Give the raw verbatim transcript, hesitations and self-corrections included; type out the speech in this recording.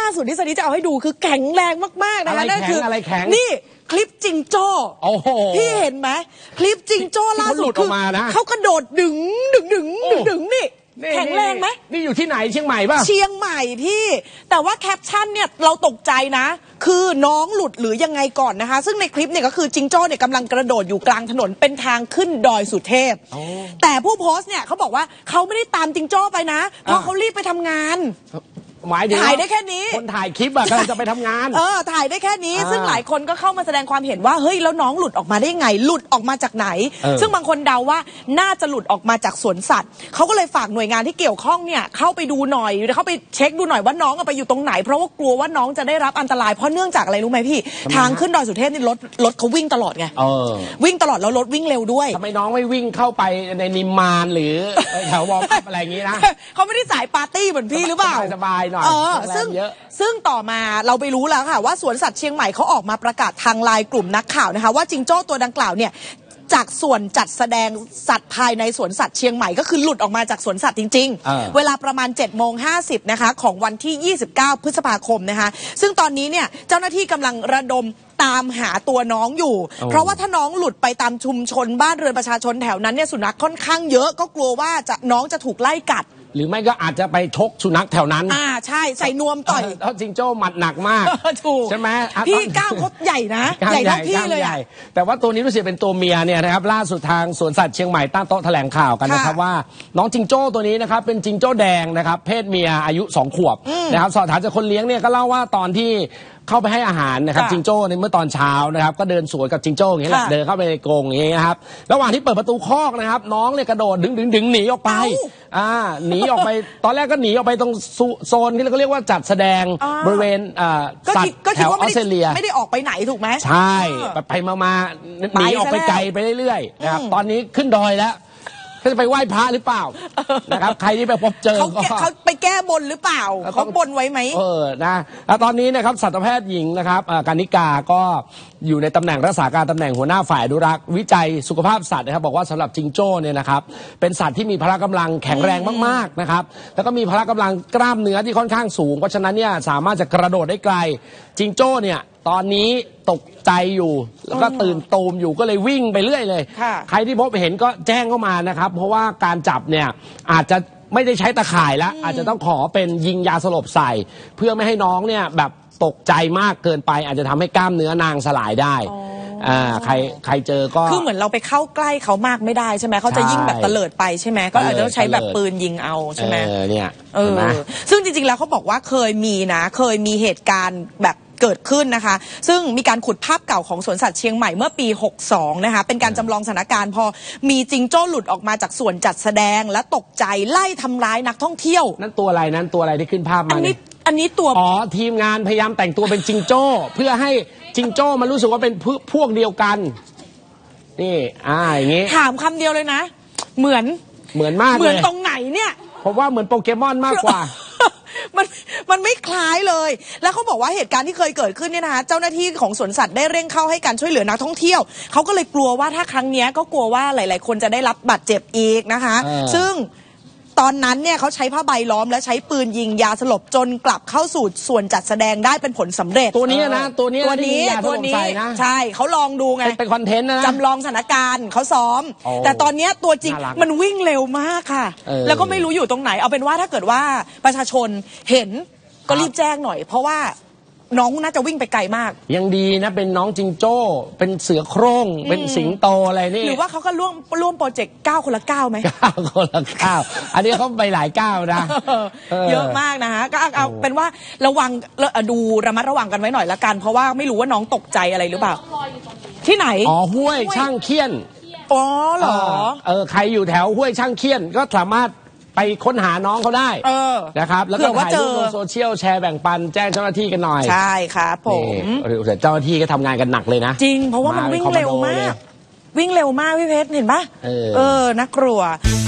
สุดที่ซันนี่จะเอาให้ดูคือแข็งแรงมากๆนะคะนั่นคืออะไรแข็งนี่คลิปจิงโจ้พี่เห็นไหมคลิปจิงโจ้ล่าสุดคือเขากระโดดดึงดึงดึงดึงดึงนี่แข็งแรงไหมนี่อยู่ที่ไหนเชียงใหม่ป่ะเชียงใหม่พี่แต่ว่าแคปชั่นเนี่ยเราตกใจนะคือน้องหลุดหรือยังไงก่อนนะคะซึ่งในคลิปเนี่ยก็คือจิงโจ้เนี่ยกำลังกระโดดอยู่กลางถนนเป็นทางขึ้นดอยสุเทพแต่ผู้โพสต์เนี่ยเขาบอกว่าเขาไม่ได้ตามจิงโจ้ไปนะเพราะเขารีบไปทำงานหมายถึงถ่ายได้แค่นี้คนถ่ายคลิปอะกำลังจะไปทำงานเออถ่ายได้แค่นี้ซึ่งหลายคนก็เข้ามาแสดงความเห็นว่าเฮ้ยแล้วน้องหลุดออกมาได้ไงหลุดออกมาจากไหนซึ่งบางคนเดาว่าน่าจะหลุดออกมาจากสวนสัตว์เขาก็เลยฝากหน่วยงานที่เกี่ยวข้องเนี่ยเข้าไปดูหน่อยเข้าไปเช็คดูหน่อยว่าน้องไปอยู่ตรงไหนเพราะว่ากลัวว่าน้องจะได้รับอันตรายเพราะเนื่องจากอะไรรู้ไหมพี่ทางขึ้นดอยสุเทพนี่รถรถเขาวิ่งตลอดไงวิ่งตลอดแล้วรถวิ่งเร็วด้วยทำไมน้องไม่วิ่งเข้าไปในนิมมานหรือแถววอลอะไรอย่างนี้นะเขาไม่ได้สายปาร์ตี้เหมือนพี่หรือเปล่าสบายหน่อยซึ่งซึ่งต่อมาเราไปรู้แล้วค่ะว่าสวนสัตว์เชียงใหม่เขาออกมาประกาศทางไลน์กลุ่มนักข่าวนะคะว่าจิงโจ้ตัวดังกล่าวเนี่ยจากส่วนจัดแสดงสัตว์ภายในสวนสัตว์เชียงใหม่ก็คือหลุดออกมาจากสวนสัตว์จริงๆเวลาประมาณ เจ็ดโมงห้าสิบ นะคะของวันที่ยี่สิบเก้าพฤษภาคมนะคะซึ่งตอนนี้เนี่ยเจ้าหน้าที่กำลังระดมตามหาตัวน้องอยู่เพราะว่าถ้าน้องหลุดไปตามชุมชนบ้านเรือนประชาชนแถวนั้นเนี่ยสุนัขค่อนข้างเยอะก็กลัวว่าจะน้องจะถูกไล่กัดหรือไม่ก็อาจจะไปชกสุนัขแถวนั้นอ่าใช่ใส่นวมต่อยเพราะจิงโจ้หมัดหนักมากถูกใช่ไหมพี่ก้าวเขาใหญ่นะใหญ่เท่าพี่เลยแต่ว่าตัวนี้รู้สึกเป็นตัวเมียเนี่ยนะครับล่าสุดทางสวนสัตว์เชียงใหม่ตั้งโต๊ะแถลงข่าวกันนะครับว่าน้องจิงโจ้ตัวนี้นะครับเป็นจิงโจ้แดงนะครับเพศเมียอายุสองขวบนะครับสอบถามจากคนเลี้ยงเนี่ยก็เล่าว่าตอนที่เข้าไปให้อาหารนะครับจิงโจ้ในเมื่อตอนเช้านะครับก็เดินสวนกับจิงโจ้อย่างนี้แหละเดินเข้าไปในกรงอย่างนี้นะครับระหว่างที่เปิดประตูคอกนะครับน้องเนี่ยกระโดดดึงดึงดึงหนีออกไปอ่าหนีออกไปตอนแรกก็หนีออกไปตรงโซนที่เราก็เรียกว่าจัดแสดงบริเวณสัตว์แถวออสเตรเลียไม่ได้ออกไปไหนถูกไหมใช่ไปมามาหนีออกไปไกลไปเรื่อยๆนะครับตอนนี้ขึ้นดอยแล้วเขาจะไปไหว้พระหรือเปล่านะครับใครที่ไปพบเจอก็เขาไปแก้บนหรือเปล่าเขาบนไว้ไหมเออนะแล้วตอนนี้นะครับสัตวแพทย์หญิงนะครับกานิกาก็อยู่ในตำแหน่งรักษาการตำแหน่งหัวหน้าฝ่ายอนุรักษ์วิจัยสุขภาพสัตว์นะครับบอกว่าสำหรับจิงโจ้เนี่ยนะครับเป็นสัตว์ที่มีพละกำลังแข็งแรงมากๆนะครับแล้วก็มีพละกำลังกล้ามเนื้อที่ค่อนข้างสูงเพราะฉะนั้นเนี่ยสามารถจะกระโดดได้ไกลจิงโจ้เนี่ยตอนนี้ตกใจอยู่แล้วก็ตื่นตูมอยู่ก็เลยวิ่งไปเรื่อยเลยใครที่พบเห็นก็แจ้งเข้ามานะครับเพราะว่าการจับเนี่ยอาจจะไม่ได้ใช้ตะข่ายแล้วอาจจะต้องขอเป็นยิงยาสลบใส่เพื่อไม่ให้น้องเนี่ยแบบตกใจมากเกินไปอาจจะทำให้กล้ามเนื้อนางสลายได้อ่าใครใครเจอก็คือเหมือนเราไปเข้าใกล้เขามากไม่ได้ใช่ไหมเขาจะยิ่งแบบเตลิดไปใช่ไหมก็อาจจะต้องใช้แบบปืนยิงเอาใช่ไหมเออเนี่ยเออซึ่งจริงๆแล้วเขาบอกว่าเคยมีนะเคยมีเหตุการณ์แบบเกิดขึ้นนะคะซึ่งมีการขุดภาพเก่าของสวนสัตว์เชียงใหม่เมื่อปีหกสองนะคะเป็นการจำลองสถานการณ์พอมีจิงโจ้หลุดออกมาจากส่วนจัดแสดงและตกใจไล่ทำร้ายนักท่องเที่ยวนั่นตัวอะไรนั้นตัวอะไรที่ขึ้นภาพมาอันนี้อันนี้ตัวอ๋อทีมงานพยายามแต่งตัวเป็นจิงโจ้เพื่อให้จิงโจ้มันรู้สึกว่าเป็นพวกเดียวกันนี่อ่าอย่างงี้ถามคำเดียวเลยนะเหมือนเหมือนมากเลยเหมือนตรงไหนเนี่ยผมว่าเหมือนโปเกมอนมากกว่ามันมันไม่คล้ายเลยแล้วเขาบอกว่าเหตุการณ์ที่เคยเกิดขึ้นเนี่ยนะคะเจ้าหน้าที่ของสวนสัตว์ได้เร่งเข้าให้การช่วยเหลือนักท่องเที่ยวเขาก็เลยกลัวว่าถ้าครั้งนี้ก็กลัวว่าหลายๆคนจะได้รับบาดเจ็บอีกนะคะซึ่งตอนนั้นเนี่ยเขาใช้ผ้าใบล้อมและใช้ปืนยิงยาสลบจนกลับเข้าสู่ส่วนจัดแสดงได้เป็นผลสำเร็จตัวนี้นะตัวนี้ตัวนี้ตัวนี้ใช่เขาลองดูไงเป็นคอนเทนต์นะจำลองสถานการณ์เขาซ้อมแต่ตอนนี้ตัวจริงมันวิ่งเร็วมากค่ะแล้วก็ไม่รู้อยู่ตรงไหนเอาเป็นว่าถ้าเกิดว่าประชาชนเห็นก็รีบแจ้งหน่อยเพราะว่าน้องน่าจะวิ่งไปไกลมากยังดีนะเป็นน้องจิงโจ้เป็นเสือโคร่งเป็นสิงโตอะไรนี่หรือว่าเขาก็ร่วมร่วมโปรเจกต์เก้าคนละเก้าไหมเก้าคนละเก้าอันนี้เขาไปหลายเก้านะเยอะมากนะคะก็เอาเป็นว่าระวังดูระมัดระวังกันไว้หน่อยละกันเพราะว่าไม่รู้ว่าน้องตกใจอะไรหรือเปล่าที่ไหนอ๋อห้วยช่างเคี้ยนอ๋อเหรอเออใครอยู่แถวห้วยช่างเคี้ยนก็สามารถไปค้นหาน้องเขาได้นะครับแล้วก็ถ่ายรูปลงโซเชียลแชร์แบ่งปันแจ้งเจ้าหน้าที่กันหน่อยใช่ครับผมแต่เจ้าหน้าที่ก็ทำงานกันหนักเลยนะจริงเพราะว่ามันวิ่งเร็วมากวิ่งเร็วมากพี่เพชรเห็นปะเออน่ากลัว